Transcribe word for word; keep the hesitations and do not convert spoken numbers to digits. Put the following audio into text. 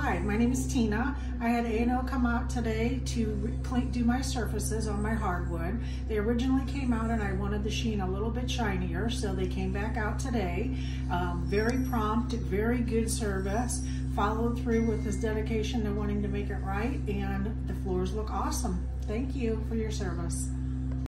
Hi, my name is Tina. I had A and O come out today to clean, do my surfaces on my hardwood. They originally came out and I wanted the sheen a little bit shinier, so they came back out today. Um, very prompt, very good service. Followed through with his dedication to wanting to make it right, and the floors look awesome. Thank you for your service.